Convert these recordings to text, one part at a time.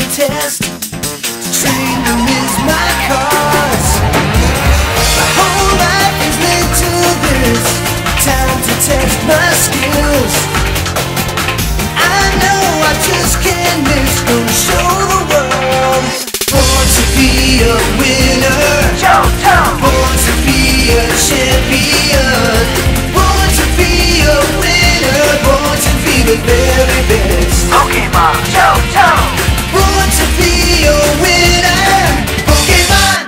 test. Training is my cause. My whole life is linked to this. Time to test my skills. I know I just can't miss. Gonna show the world. Born to be a winner. Born to be a champion. Born to be a winner. Born to be the very best. Okay, Mom. Born to be a winner. Pokemon.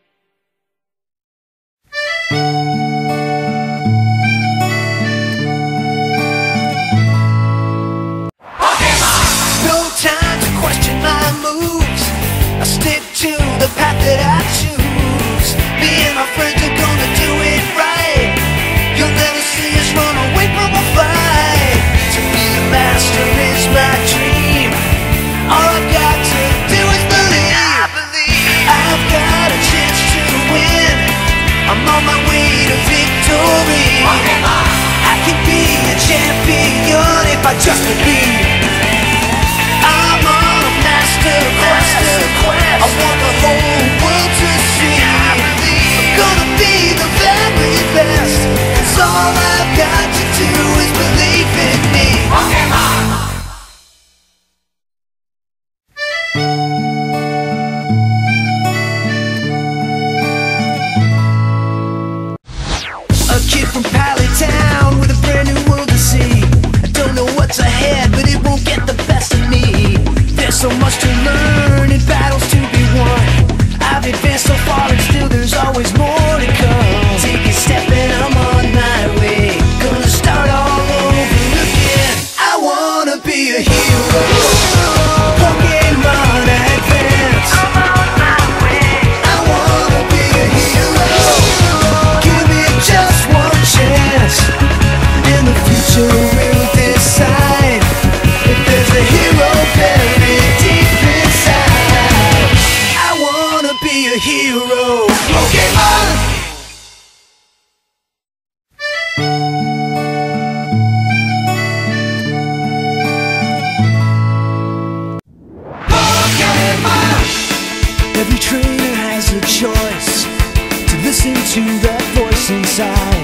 No time to question my moves. I stick to the path that I choose. Me and my friends are gonna do it right. You'll never see us run away from a fight. To be a master is my dream. All I've got to do is believe. I've got a chance to win. I'm on my way to victory. I can be a champion if I just believe. I'm on a master quest. I want the whole world to see. I'm gonna be the very best. 'Cause all I've got to do is believe in me. A kid from Pallet Town with a brand new world to see. I don't know what's ahead, but it won't get the best of me. There's so much to learn and battles to be won. I've advanced so far and still there's always more to come. Take a step and I'm on my way. Gonna start all over again. I wanna be a hero. Pokemon Advance. I wanna be a hero. Give me just one chance. In the future we'll decide if there's a hero buried deep inside. I wanna be a hero. Pokemon. Pokemon. Every trainer has a choice to listen to that voice inside.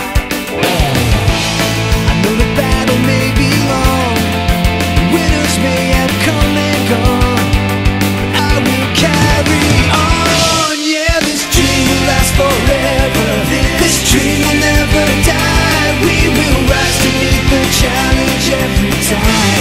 I know the battle may be long, the winners may have come and gone, but I will carry on. Yeah, this dream will last forever. This dream will never die. We will rise to meet the challenge every time.